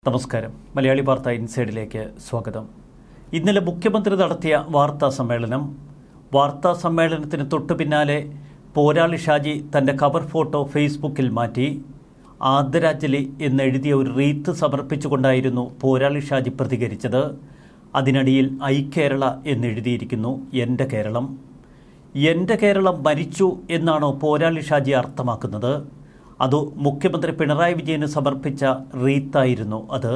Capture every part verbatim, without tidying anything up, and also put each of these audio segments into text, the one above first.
നമസ്കാരം. മലയാളി വാർത്ത ഇൻസൈഡിലേക്ക് സ്വാഗതം. ഇന്നലെ മുഖ്യമന്ത്രി നടത്തിയ വാർത്താ സമ്മേളനം വാർത്താ സമ്മേളനത്തിന് തൊട്ടു പിന്നാലെ പോരാളി ഷാജി തൻ്റെ കവർ ഫോട്ടോ ഫേസ്ബുക്കിൽ മാറ്റി. ആദരാഞ്ജലി എന്നെഴുതിയ ഒരു റീത്ത് സമർപ്പിച്ചുകൊണ്ടായിരുന്നു പോരാളി ഷാജി പ്രതികരിച്ചത്. അതിനടിയിൽ ഐ കേരള എന്നെഴുതിയിരിക്കുന്നു. എൻ്റെ കേരളം എൻ്റെ കേരളം മരിച്ചു എന്നാണോ പോരാളി ഷാജി അർത്ഥമാക്കുന്നത്? അത് മുഖ്യമന്ത്രി പിണറായി വിജയന് സമർപ്പിച്ച റീത്തായിരുന്നു അത്.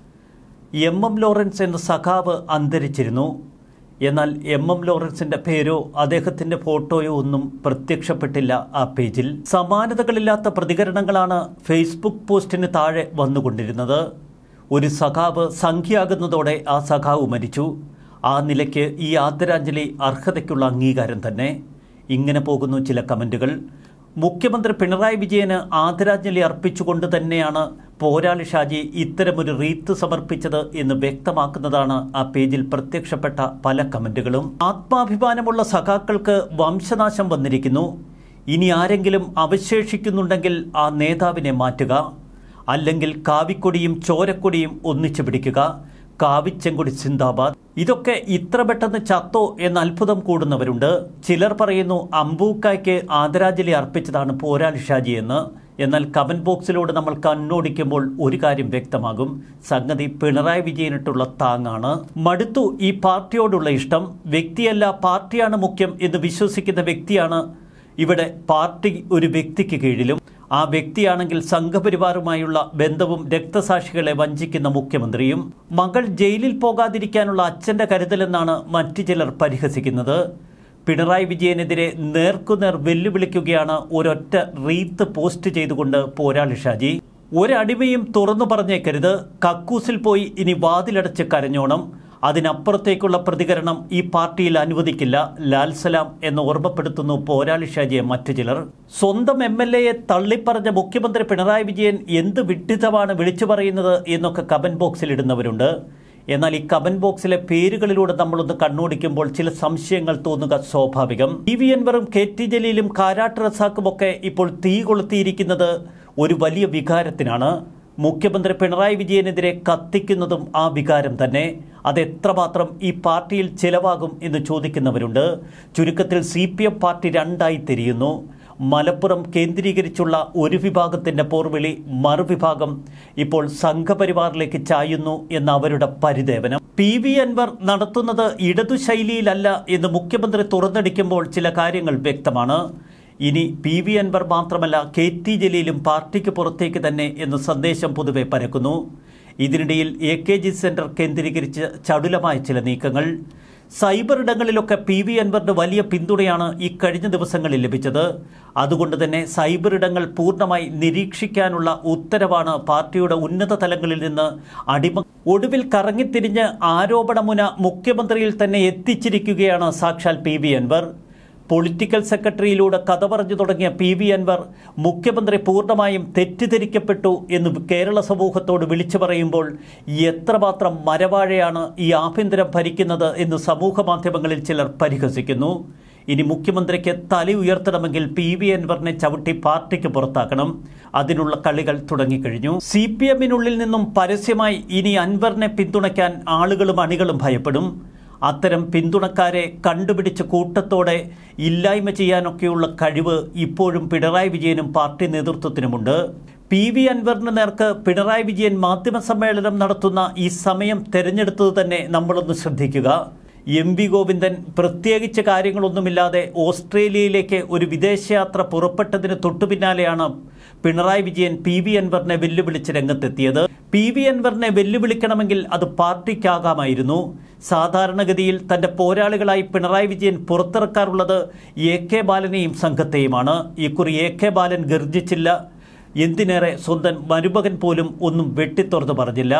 എം എം ലോറൻസ് എന്ന സഖാവ് അന്തരിച്ചിരുന്നു. എന്നാൽ എം എം ലോറൻസിൻ്റെ പേരോ അദ്ദേഹത്തിൻ്റെ ഫോട്ടോയോ ഒന്നും പ്രത്യക്ഷപ്പെട്ടില്ല ആ പേജിൽ. സമാനതകളില്ലാത്ത പ്രതികരണങ്ങളാണ് ഫേസ്ബുക്ക് പോസ്റ്റിന് താഴെ വന്നുകൊണ്ടിരുന്നത്. ഒരു സഖാവ് സംഖ്യയാകുന്നതോടെ ആ സഖാവ് മരിച്ചു. ആ നിലയ്ക്ക് ഈ ആദരാഞ്ജലി അർഹതയ്ക്കുള്ള അംഗീകാരം തന്നെ. ഇങ്ങനെ പോകുന്നു ചില കമൻറ്റുകൾ. മുഖ്യമന്ത്രി പിണറായി വിജയന് ആദരാഞ്ജലി അർപ്പിച്ചുകൊണ്ട് തന്നെയാണ് പോരാളി ഷാജി ഇത്തരമൊരു റീത്ത് സമർപ്പിച്ചത് എന്ന് വ്യക്തമാക്കുന്നതാണ് ആ പേജിൽ പ്രത്യക്ഷപ്പെട്ട പല കമൻറ്റുകളും. ആത്മാഭിമാനമുള്ള സഖാക്കൾക്ക് വംശനാശം വന്നിരിക്കുന്നു. ഇനി ആരെങ്കിലും അവശേഷിക്കുന്നുണ്ടെങ്കിൽ ആ നേതാവിനെ മാറ്റുക, അല്ലെങ്കിൽ കാവിക്കൊടിയും ചോരക്കൊടിയും ഒന്നിച്ചു പിടിക്കുക. കാവിച്ചെങ്കൊടി സിന്ദാബാദ്. ഇതൊക്കെ ഇത്ര പെട്ടെന്ന് ചത്തോ എന്ന അത്ഭുതം കൂടുന്നവരുണ്ട്. ചിലർ പറയുന്നു അമ്പൂക്കായ്ക്ക് ആദരാഞ്ജലി അർപ്പിച്ചതാണ് പോരാളി ഷാജി എന്ന്. എന്നാൽ കമന്റ് ബോക്സിലൂടെ നമ്മൾ കണ്ണോടിക്കുമ്പോൾ ഒരു കാര്യം വ്യക്തമാകും. സംഗതി പിണറായി വിജയനിട്ടുള്ള താങ്ങാണ്. മടുത്തു ഈ പാർട്ടിയോടുള്ള ഇഷ്ടം. വ്യക്തിയല്ല പാർട്ടിയാണ് മുഖ്യം എന്ന് വിശ്വസിക്കുന്ന വ്യക്തിയാണ് ഇവിടെ. പാർട്ടി ഒരു വ്യക്തിക്ക് കീഴിലും. ആ വ്യക്തിയാണെങ്കിൽ സംഘപരിവാറുമായുള്ള ബന്ധവും രക്തസാക്ഷികളെ വഞ്ചിക്കുന്ന മുഖ്യമന്ത്രിയും. മകൾ ജയിലിൽ പോകാതിരിക്കാനുള്ള അച്ഛൻ്റെ കരുതലെന്നാണ് മറ്റു ചിലർ പരിഹസിക്കുന്നത്. പിണറായി വിജയനെതിരെ നേർക്കുനേർ വെല്ലുവിളിക്കുകയാണ് ഒരൊറ്റ റീത്ത് പോസ്റ്റ് ചെയ്തുകൊണ്ട് പോരാളി ഷാജി. ഒരടിമയും തുറന്നു പറഞ്ഞേക്കരുത്. കക്കൂസിൽ പോയി ഇനി വാതിലടച്ച് കരഞ്ഞോണം. അതിനപ്പുറത്തേക്കുള്ള പ്രതികരണം ഈ പാർട്ടിയിൽ അനുവദിക്കില്ല. ലാൽസലാം എന്ന് ഓർമ്മപ്പെടുത്തുന്നു പോരാളി ഷാജിയെ മറ്റു ചിലർ. സ്വന്തം എം എൽ എയെ തള്ളിപ്പറഞ്ഞ മുഖ്യമന്ത്രി പിണറായി വിജയൻ എന്ത് വിഡ്ഢിത്തമാണ് വിളിച്ചു പറയുന്നത് എന്നൊക്കെ കമന്റ് ബോക്സിൽ ഇടുന്നവരുണ്ട്. എന്നാൽ ഈ കമന്റ് ബോക്സിലെ പേരുകളിലൂടെ നമ്മളൊന്ന് കണ്ണോടിക്കുമ്പോൾ ചില സംശയങ്ങൾ തോന്നുക സ്വാഭാവികം. ടി വി അൻവറും കെ ടി ജലീലും കാരാട്ട് റസാക്കുമൊക്കെ ഇപ്പോൾ തീ കൊളുത്തിയിരിക്കുന്നത് ഒരു വലിയ വികാരത്തിനാണ്. മുഖ്യമന്ത്രി പിണറായി വിജയനെതിരെ കത്തിക്കുന്നതും ആ വികാരം തന്നെ. അതെത്രമാത്രം ഈ പാർട്ടിയിൽ ചിലവാകും എന്ന് ചോദിക്കുന്നവരുണ്ട്. ചുരുക്കത്തിൽ സി പി എം പാർട്ടി രണ്ടായി തിരിയുന്നു. മലപ്പുറം കേന്ദ്രീകരിച്ചുള്ള ഒരു വിഭാഗത്തിൻ്റെ പോർവിളി, മറുവിഭാഗം ഇപ്പോൾ സംഘപരിവാറിലേക്ക് ചായുന്നു എന്ന അവരുടെ പരിദേവനം. പി വി അൻവർ നടത്തുന്നത് ഇടതു ശൈലിയിലല്ല എന്ന് മുഖ്യമന്ത്രി തുറന്നടിക്കുമ്പോൾ ചില കാര്യങ്ങൾ വ്യക്തമാണ്. ഇനി പി വി അൻവർ മാത്രമല്ല, കെ ടി ജലീലും പാർട്ടിക്ക് പുറത്തേക്ക് തന്നെ എന്ന സന്ദേശം പൊതുവെ പരക്കുന്നു. ഇതിനിടയിൽ എ കെ ജി സെന്റർ കേന്ദ്രീകരിച്ച് ചടുലമായ ചില നീക്കങ്ങൾ. സൈബർ ഇടങ്ങളിലൊക്കെ പി വി അൻവറിന് വലിയ പിന്തുണയാണ് ഈ കഴിഞ്ഞ ദിവസങ്ങളിൽ ലഭിച്ചത്. അതുകൊണ്ട് തന്നെ സൈബർ ഇടങ്ങൾ പൂർണ്ണമായി നിരീക്ഷിക്കാനുള്ള ഉത്തരവാണ് പാർട്ടിയുടെ ഉന്നത തലങ്ങളിൽ നിന്ന് അടിമ. ഒടുവിൽ കറങ്ങിത്തിരിഞ്ഞ് ആരോപണമുന മുഖ്യമന്ത്രിയിൽ തന്നെ എത്തിച്ചിരിക്കുകയാണ് സാക്ഷാൽ പി വി അൻവർ. പൊളിറ്റിക്കൽ സെക്രട്ടറിയിലൂടെ കഥ പറഞ്ഞു തുടങ്ങിയ പി വി അൻവർ മുഖ്യമന്ത്രി പൂർണ്ണമായും തെറ്റിദ്ധരിക്കപ്പെട്ടു എന്ന് കേരള സമൂഹത്തോട് വിളിച്ചു പറയുമ്പോൾ എത്രമാത്രം മരവാഴയാണ് ഈ ആഭ്യന്തരം ഭരിക്കുന്നത് എന്ന് സമൂഹ മാധ്യമങ്ങളിൽ ചിലർ പരിഹസിക്കുന്നു. ഇനി മുഖ്യമന്ത്രിക്ക് തല ഉയർത്തണമെങ്കിൽ പി വി അൻവറിനെ ചവിട്ടി പാർട്ടിക്ക് പുറത്താക്കണം. അതിനുള്ള കളികൾ തുടങ്ങിക്കഴിഞ്ഞു. സി പി എമ്മിനുള്ളിൽ നിന്നും പരസ്യമായി ഇനി അൻവറിനെ പിന്തുണയ്ക്കാൻ ആളുകളും അണികളും ഭയപ്പെടും. അത്തരം പിന്തുണക്കാരെ കണ്ടുപിടിച്ച് കൂട്ടത്തോടെ ഇല്ലായ്മ ചെയ്യാനൊക്കെയുള്ള കഴിവ് ഇപ്പോഴും പിണറായി വിജയനും പാർട്ടി നേതൃത്വത്തിനുമുണ്ട്. പി വി അൻവറിന് നേർക്ക് പിണറായി വിജയൻ മാധ്യമസമ്മേളനം നടത്തുന്ന ഈ സമയം തെരഞ്ഞെടുത്തത് തന്നെ നമ്മളൊന്ന് ശ്രദ്ധിക്കുക. എം വി ഗോവിന്ദൻ പ്രത്യേകിച്ച് കാര്യങ്ങളൊന്നുമില്ലാതെ ഓസ്ട്രേലിയയിലേക്ക് ഒരു വിദേശയാത്ര പുറപ്പെട്ടതിന് തൊട്ടുപിന്നാലെയാണ് പിണറായി വിജയൻ പി വി അൻവറിനെ വെല്ലുവിളിച്ച് രംഗത്തെത്തിയത്. പി വി അൻവറിനെ വെല്ലുവിളിക്കണമെങ്കിൽ അത് പാർട്ടിക്കാകാമായിരുന്നു. സാധാരണഗതിയിൽ തൻ്റെ പോരാളികളായി പിണറായി വിജയൻ പുറത്തിറക്കാറുള്ളത് എ കെ ബാലനെയും സംഘത്തെയുമാണ്. ഇക്കുറി എ കെ ബാലൻ ഗർജിച്ചില്ല. എന്തിനേറെ സ്വന്തം മരുമകൻ പോലും ഒന്നും വെട്ടിത്തുറന്ന് പറഞ്ഞില്ല.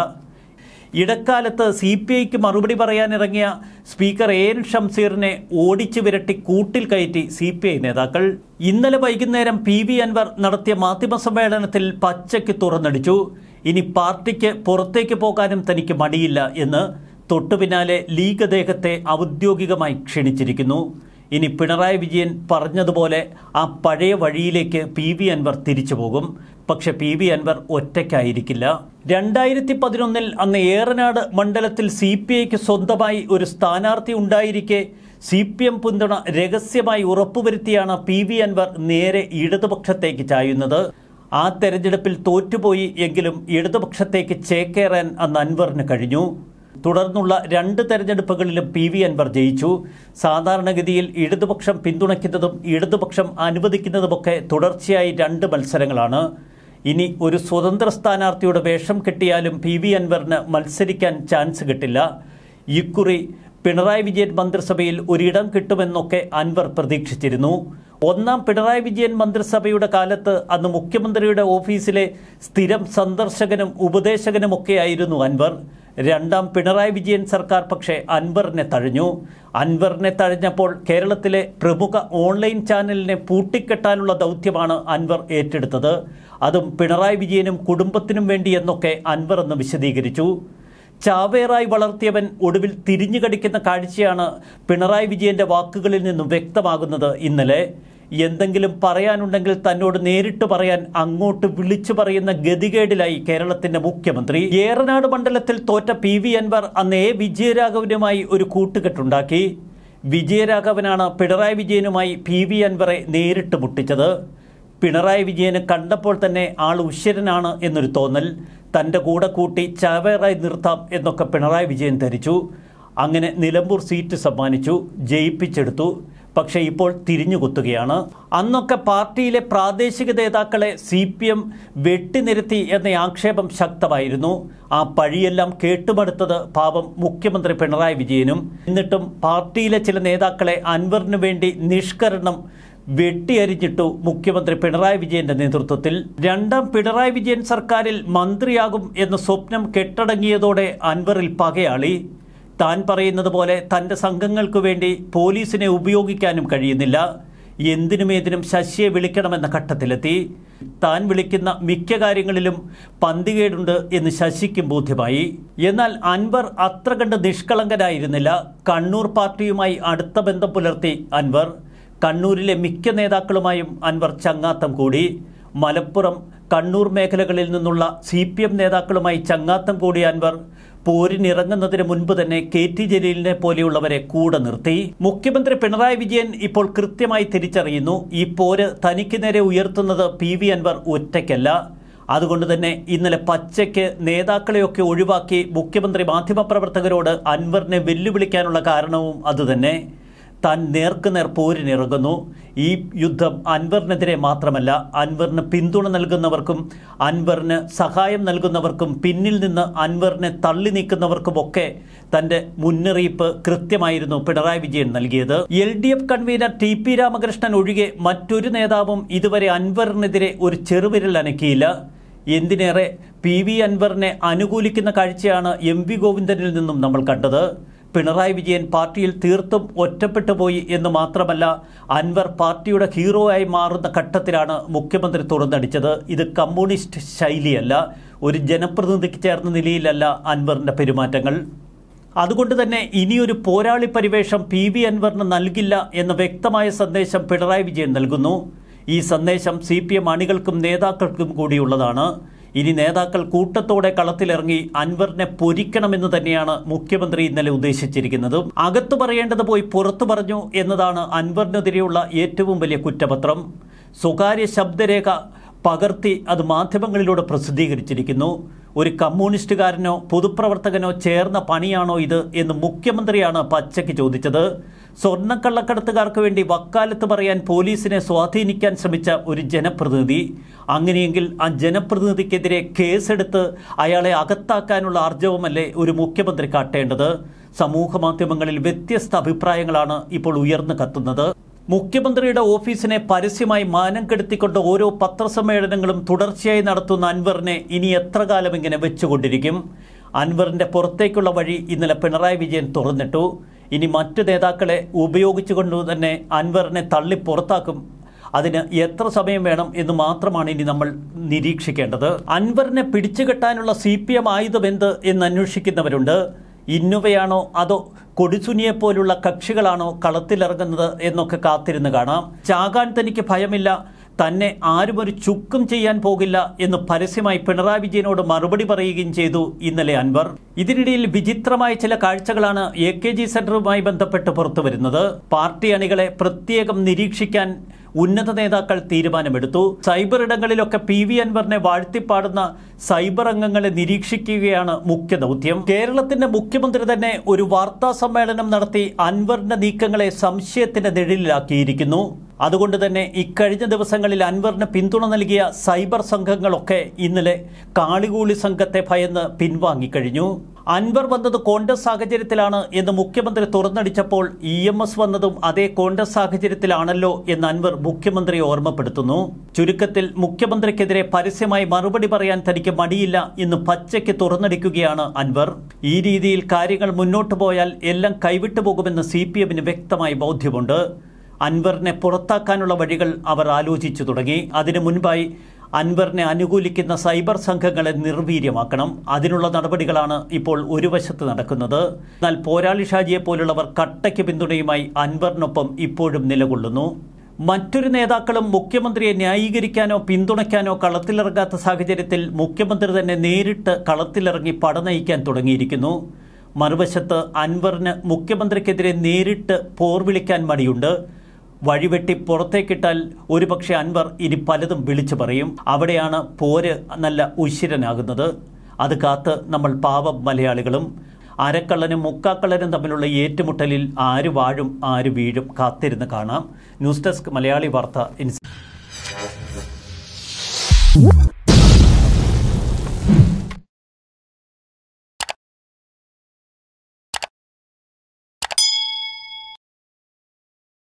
ഇടക്കാലത്ത് സി പി ഐക്ക് മറുപടി പറയാനിറങ്ങിയ സ്പീക്കർ എ എൻ ഷംസീറിനെ ഓടിച്ചു വിരട്ടി കൂട്ടിൽ കയറ്റി സി പി ഐ നേതാക്കൾ. ഇന്നലെ വൈകുന്നേരം പി വി അൻവർ നടത്തിയ മാധ്യമസമ്മേളനത്തിൽ പച്ചയ്ക്ക് തുറന്നടിച്ചു. ഇനി പാർട്ടിക്ക് പുറത്തേക്ക് പോകാനും തനിക്ക് മടിയില്ല എന്ന്. തൊട്ടുപിന്നാലെ ലീഗ് അദ്ദേഹത്തെ ഔദ്യോഗികമായി ക്ഷണിച്ചിരിക്കുന്നു. ഇനി പിണറായി വിജയൻ പറഞ്ഞതുപോലെ ആ പഴയ വഴിയിലേക്ക് പി വി അൻവർ തിരിച്ചു പോകും. പക്ഷെ പി വി അൻവർ ഒറ്റയ്ക്കായിരിക്കില്ല. രണ്ടായിരത്തി പതിനൊന്നിൽ അന്ന് ഏറനാട് മണ്ഡലത്തിൽ സി പി ഐക്ക് സ്വന്തമായി ഒരു സ്ഥാനാർത്ഥി ഉണ്ടായിരിക്കെ സി പി എം പിന്തുണ രഹസ്യമായി ഉറപ്പുവരുത്തിയാണ് പി വി അൻവർ നേരെ ഇടതുപക്ഷത്തേക്ക് ചായുന്നത്. ആ തെരഞ്ഞെടുപ്പിൽ തോറ്റുപോയി എങ്കിലും ഇടതുപക്ഷത്തേക്ക് ചേക്കേറാൻ അന്ന് അൻവറിന് കഴിഞ്ഞു. തുടർന്നുള്ള രണ്ട് തെരഞ്ഞെടുപ്പുകളിലും പി വി അൻവർ ജയിച്ചു. സാധാരണഗതിയിൽ ഇടതുപക്ഷം പിന്തുണയ്ക്കുന്നതും ഇടതുപക്ഷം അനുവദിക്കുന്നതുമൊക്കെ തുടർച്ചയായി രണ്ട് മത്സരങ്ങളാണ്. ഇനി ഒരു സ്വതന്ത്ര സ്ഥാനാർത്ഥിയുടെ വേഷം കെട്ടിയാലും പി വി അൻവറിന് മത്സരിക്കാൻ ചാൻസ് കിട്ടില്ല. ഇക്കുറി പിണറായി വിജയൻ മന്ത്രിസഭയിൽ ഒരിടം കിട്ടുമെന്നൊക്കെ അൻവർ പ്രതീക്ഷിച്ചിരുന്നു. ഒന്നാം പിണറായി വിജയൻ മന്ത്രിസഭയുടെ കാലത്ത് അന്ന് മുഖ്യമന്ത്രിയുടെ ഓഫീസിലെ സ്ഥിരം സന്ദർശകനും ഉപദേശകനുമൊക്കെയായിരുന്നു അൻവർ. രണ്ടാം പിണറായി വിജയൻ സർക്കാർ പക്ഷേ അൻവറിനെ തഴഞ്ഞു. അൻവറിനെ തഴഞ്ഞപ്പോൾ കേരളത്തിലെ പ്രമുഖ ഓൺലൈൻ ചാനലിനെ പൂട്ടിക്കെട്ടാനുള്ള ദൗത്യമാണ് അൻവർ ഏറ്റെടുത്തത്. അതും പിണറായി വിജയനും കുടുംബത്തിനും വേണ്ടി എന്നൊക്കെ അൻവർ എന്ന് വിശദീകരിച്ചു. ചാവേറായി വളർത്തിയവൻ ഒടുവിൽ തിരിഞ്ഞു കടിക്കുന്ന കാഴ്ചയാണ് പിണറായി വിജയന്റെ വാക്കുകളിൽ നിന്നും വ്യക്തമാകുന്നത്. ഇന്നലെ എന്തെങ്കിലും പറയാനുണ്ടെങ്കിൽ തന്നോട് നേരിട്ട് പറയാൻ അങ്ങോട്ട് വിളിച്ചു പറയുന്ന ഗതികേടിലായി കേരളത്തിന്റെ മുഖ്യമന്ത്രി. ഏറനാട് മണ്ഡലത്തിൽ തോറ്റ പി വി അൻവർ അന്ന് എ വിജയരാഘവനുമായി ഒരു കൂട്ടുകെട്ടുണ്ടാക്കി. വിജയരാഘവനാണ് പിണറായി വിജയനുമായി പി വി അൻവറെ നേരിട്ട് മുട്ടിച്ചത്. പിണറായി വിജയന് കണ്ടപ്പോൾ തന്നെ ആൾ ഉശ്വരനാണ് എന്നൊരു തോന്നൽ. തൻ്റെ കൂടെ കൂട്ടി ചാവേറായി നിർത്താം എന്നൊക്കെ പിണറായി വിജയൻ ധരിച്ചു. അങ്ങനെ നിലമ്പൂർ സീറ്റ് സമ്മാനിച്ചു, ജയിപ്പിച്ചെടുത്തു. പക്ഷേ ഇപ്പോൾ തിരിഞ്ഞുകുത്തുകയാണ്. അന്നൊക്കെ പാർട്ടിയിലെ പ്രാദേശിക നേതാക്കളെ സി പി എം വെട്ടിനിരത്തി എന്ന ആക്ഷേപം ശക്തമായിരുന്നു. ആ പഴിയെല്ലാം കേട്ടുമടുത്തത് പാവം മുഖ്യമന്ത്രി പിണറായി വിജയനും. എന്നിട്ടും പാർട്ടിയിലെ ചില നേതാക്കളെ അൻവറിനു വേണ്ടി നിഷ്കരണം വെട്ടിയരിഞ്ഞിട്ടു മുഖ്യമന്ത്രി പിണറായി വിജയന്റെ നേതൃത്വത്തിൽ. രണ്ടാം പിണറായി വിജയൻ സർക്കാരിൽ മന്ത്രിയാകും എന്ന സ്വപ്നം കെട്ടടങ്ങിയതോടെ അൻവറിൽ പകയാളി. താൻ പറയുന്നത് പോലെ തൻ്റെ സംഘങ്ങൾക്കു വേണ്ടി പോലീസിനെ ഉപയോഗിക്കാനും കഴിയുന്നില്ല. എന്തിനുമേതിനും ശശിയെ വിളിക്കണമെന്ന ഘട്ടത്തിലെത്തി. താൻ വിളിക്കുന്ന മിക്ക കാര്യങ്ങളിലും പന്തികേടുണ്ട് എന്ന് ശശിക്കും ബോധ്യമായി. എന്നാൽ അൻവർ അത്ര കണ്ട് നിഷ്കളങ്കനായിരുന്നില്ല. കണ്ണൂർ പാർട്ടിയുമായി അടുത്ത ബന്ധം പുലർത്തി അൻവർ. കണ്ണൂരിലെ മിക്ക നേതാക്കളുമായും അൻവർ ചങ്ങാത്തം കൂടി. മലപ്പുറം, കണ്ണൂർ മേഖലകളിൽ നിന്നുള്ള സി പി എം നേതാക്കളുമായി ചങ്ങാത്തം കൂടിയ അൻവർ പോരിനിറങ്ങുന്നതിന് മുൻപ് തന്നെ കെ ടി ജലീലിനെ പോലെയുള്ളവരെ കൂടെ നിർത്തി. മുഖ്യമന്ത്രി പിണറായി വിജയൻ ഇപ്പോൾ കൃത്യമായി തിരിച്ചറിയുന്നു, ഈ പോര് തനിക്ക് നേരെ ഉയർത്തുന്നത് പി വി അൻവർ ഒറ്റയ്ക്കല്ല. അതുകൊണ്ട് തന്നെ ഇന്നലെ പച്ചയ്ക്ക് നേതാക്കളെയൊക്കെ ഒഴിവാക്കി മുഖ്യമന്ത്രി മാധ്യമപ്രവർത്തകരോട് അൻവറിനെ വെല്ലുവിളിക്കാനുള്ള കാരണവും അതുതന്നെ. താൻ നേർക്കുനേർ പോരിനിറങ്ങുന്നു. ഈ യുദ്ധം അൻവറിനെതിരെ മാത്രമല്ല, അൻവറിന് പിന്തുണ നൽകുന്നവർക്കും അൻവറിന് സഹായം നൽകുന്നവർക്കും പിന്നിൽ നിന്ന് അൻവറിനെ തള്ളി നീക്കുന്നവർക്കുമൊക്കെ തൻ്റെ മുന്നറിയിപ്പ് കൃത്യമായിരുന്നു പിണറായി വിജയൻ നൽകിയത്. L D F convener T P Ramakrishnan ഒഴികെ മറ്റൊരു നേതാവും ഇതുവരെ അൻവറിനെതിരെ ഒരു ചെറുവിരൽ അനക്കിയില്ല. എന്തിനേറെ പി വി അൻവറിനെ അനുകൂലിക്കുന്ന കാഴ്ചയാണ് എം വി ഗോവിന്ദനിൽ നിന്നും നമ്മൾ കണ്ടത്. പിണറായി വിജയൻ പാർട്ടിയിൽ തീർത്തും ഒറ്റപ്പെട്ടു പോയി എന്ന് മാത്രമല്ല, അൻവർ പാർട്ടിയുടെ ഹീറോ ആയി മാറുന്ന ഘട്ടത്തിലാണ് മുഖ്യമന്ത്രി തുറന്നടിച്ചത്. ഇത് കമ്മ്യൂണിസ്റ്റ് ശൈലിയല്ല, ഒരു ജനപ്രതിനിധിക്ക് ചേർന്ന നിലയിലല്ല അൻവറിൻ്റെ പെരുമാറ്റങ്ങൾ. അതുകൊണ്ട് തന്നെ ഇനിയൊരു പോരാളി പരിവേഷം പി വി അൻവറിന് നൽകില്ല എന്ന വ്യക്തമായ സന്ദേശം പിണറായി വിജയൻ നൽകുന്നു. ഈ സന്ദേശം സി പി എം അണികൾക്കും നേതാക്കൾക്കും കൂടിയുള്ളതാണ്. ഇനി നേതാക്കൾ കൂട്ടത്തോടെ കളത്തിലിറങ്ങി അൻവറിനെ പൊരിക്കണമെന്ന് തന്നെയാണ് മുഖ്യമന്ത്രി ഇന്നലെ ഉദ്ദേശിച്ചിരിക്കുന്നത്. അകത്തു പറയേണ്ടത് പോയി പുറത്തു പറഞ്ഞു എന്നതാണ് അൻവറിനെതിരെയുള്ള ഏറ്റവും വലിയ കുറ്റപത്രം. സ്വകാര്യ ശബ്ദരേഖ പകർത്തി അത് മാധ്യമങ്ങളിലൂടെ പ്രസിദ്ധീകരിച്ചിരിക്കുന്നു. ഒരു കമ്മ്യൂണിസ്റ്റുകാരനോ പൊതുപ്രവർത്തകനോ ചേർന്ന പണിയാണോ ഇത് എന്ന് മുഖ്യമന്ത്രിയാണ് പച്ചയ്ക്ക് ചോദിച്ചത്. സ്വർണ്ണക്കള്ളക്കടത്തുകാർക്ക് വേണ്ടി വക്കാലത്ത് പറയാൻ പോലീസിനെ സ്വാധീനിക്കാൻ ശ്രമിച്ച ഒരു ജനപ്രതിനിധി. അങ്ങനെയെങ്കിൽ ആ ജനപ്രതിനിധിക്കെതിരെ കേസെടുത്ത് അയാളെ അകത്താക്കാനുള്ള ആർജവമല്ലേ ഒരു മുഖ്യമന്ത്രി കാട്ടേണ്ടത്? സമൂഹ മാധ്യമങ്ങളിൽ വ്യത്യസ്ത അഭിപ്രായങ്ങളാണ് ഇപ്പോൾ ഉയർന്നു കത്തുന്നത്. മുഖ്യമന്ത്രിയുടെ ഓഫീസിനെ പരസ്യമായി മാനം കെടുത്തിക്കൊണ്ട് ഓരോ പത്രസമ്മേളനങ്ങളും തുടർച്ചയായി നടത്തുന്ന അൻവറിനെ ഇനി എത്ര കാലം ഇങ്ങനെ വെച്ചുകൊണ്ടിരിക്കും? അൻവറിന്റെ പുറത്തേക്കുള്ള വഴി ഇന്നലെ പിണറായി വിജയൻ തുറന്നിട്ടു. ഇനി മറ്റു നേതാക്കളെ ഉപയോഗിച്ചുകൊണ്ട് തന്നെ അൻവറിനെ തള്ളി പുറത്താക്കും. അതിന് എത്ര സമയം വേണം എന്ന് മാത്രമാണ് ഇനി നമ്മൾ നിരീക്ഷിക്കേണ്ടത്. അൻവറിനെ പിടിച്ചുകെട്ടാനുള്ള സി പി എം ആയുധം എന്ത് എന്ന് അന്വേഷിക്കുന്നവരുണ്ട്. ഇന്നോവയാണോ അതോ കൊടിസുനിയെപ്പോലുള്ള കക്ഷികളാണോ കളത്തിലിറങ്ങുന്നത് എന്നൊക്കെ കാത്തിരുന്ന് കാണാം. ചാകാൻ തനിക്ക് ഭയമില്ല, തന്നെ ആരും ഒരു ചുക്കും ചെയ്യാൻ പോകില്ല എന്ന് പരസ്യമായി പിണറായി വിജയനോട് മറുപടി പറയുകയും ചെയ്തു ഇന്നലെ അൻവർ. ഇതിനിടയിൽ വിചിത്രമായ ചില കാഴ്ചകളാണ് എ കെ ജി സെന്ററുമായി ബന്ധപ്പെട്ട് പുറത്തുവരുന്നത്. പാർട്ടി അണികളെ പ്രത്യേകം നിരീക്ഷിക്കാൻ ഉന്നത നേതാക്കൾ തീരുമാനമെടുത്തു. സൈബർ ഇടങ്ങളിലൊക്കെ പി വി അൻവറിനെ വാഴ്ത്തിപ്പാടുന്ന സൈബർ അംഗങ്ങളെ നിരീക്ഷിക്കുകയാണ് മുഖ്യ ദൗത്യം. കേരളത്തിന്റെ മുഖ്യമന്ത്രി തന്നെ ഒരു വാർത്താ സമ്മേളനം നടത്തി അൻവറിന്റെ നീക്കങ്ങളെ സംശയത്തിന്റെ നിഴലിലാക്കിയിരിക്കുന്നു. അതുകൊണ്ട് തന്നെ ഇക്കഴിഞ്ഞ ദിവസങ്ങളിൽ അൻവറിന് പിന്തുണ നൽകിയ സൈബർ സംഘങ്ങളൊക്കെ ഇന്നലെ കാളികൂളി സംഘത്തെ ഭയന്ന് പിൻവാങ്ങിക്കഴിഞ്ഞു. അൻവർ വന്നത് കോൺഗ്രസ് സാഹചര്യത്തിലാണ് എന്ന് മുഖ്യമന്ത്രി തുറന്നടിച്ചപ്പോൾ ഇ എം എസ് വന്നതും അതേ കോൺഗ്രസ് സാഹചര്യത്തിലാണല്ലോ എന്ന് അൻവർ മുഖ്യമന്ത്രിയെ ഓർമ്മപ്പെടുത്തുന്നു. ചുരുക്കത്തിൽ മുഖ്യമന്ത്രിക്കെതിരെ പരസ്യമായി മറുപടി പറയാൻ തനിക്ക് മടിയില്ല എന്ന് പച്ചയ്ക്ക് തുറന്നടിക്കുകയാണ് അൻവർ. ഈ രീതിയിൽ കാര്യങ്ങൾ മുന്നോട്ടു പോയാൽ എല്ലാം കൈവിട്ടു പോകുമെന്ന് സി പി എമ്മിന് വ്യക്തമായി ബോധ്യമുണ്ട്. അൻവറിനെ പുറത്താക്കാനുള്ള വഴികൾ അവർ ആലോചിച്ചു തുടങ്ങി. അതിനു മുൻപായി അൻവറിനെ അനുകൂലിക്കുന്ന സൈബർ സംഘങ്ങളെ നിർവീര്യമാക്കണം. അതിനുള്ള നടപടികളാണ് ഇപ്പോൾ ഒരു വശത്ത് നടക്കുന്നത്. എന്നാൽ പോരാളി ഷാജിയെ പോലുള്ളവർ കട്ടയ്ക്ക് പിന്തുണയുമായി അൻവറിനൊപ്പം ഇപ്പോഴും നിലകൊള്ളുന്നു. മറ്റൊരു നേതാക്കളും മുഖ്യമന്ത്രിയെ ന്യായീകരിക്കാനോ പിന്തുണയ്ക്കാനോ കളത്തിലിറങ്ങാത്ത സാഹചര്യത്തിൽ മുഖ്യമന്ത്രി തന്നെ നേരിട്ട് കളത്തിലിറങ്ങി പടനയിക്കാൻ തുടങ്ങിയിരിക്കുന്നു. മറുവശത്ത് അൻവറിന് മുഖ്യമന്ത്രിക്കെതിരെ നേരിട്ട് പോർവിളിക്കാൻ മടിയുണ്ട്. വഴിവെട്ടി പുറത്തേക്കിട്ടാൽ ഒരുപക്ഷെ അൻവർ ഇനി പലതും വിളിച്ചു പറയും. അവിടെയാണ് പോര് നല്ല ഉശിരനാകുന്നത്. അത് കാത്ത് നമ്മൾ പാവം മലയാളികളും. അരക്കള്ളനും മുക്കാക്കള്ളനും തമ്മിലുള്ള ഏറ്റുമുട്ടലിൽ ആര് വാഴും ആര് വീഴും കാത്തിരുന്ന് കാണാം. ന്യൂസ് ഡെസ്ക് മലയാളി വാർത്ത ഇൻസ്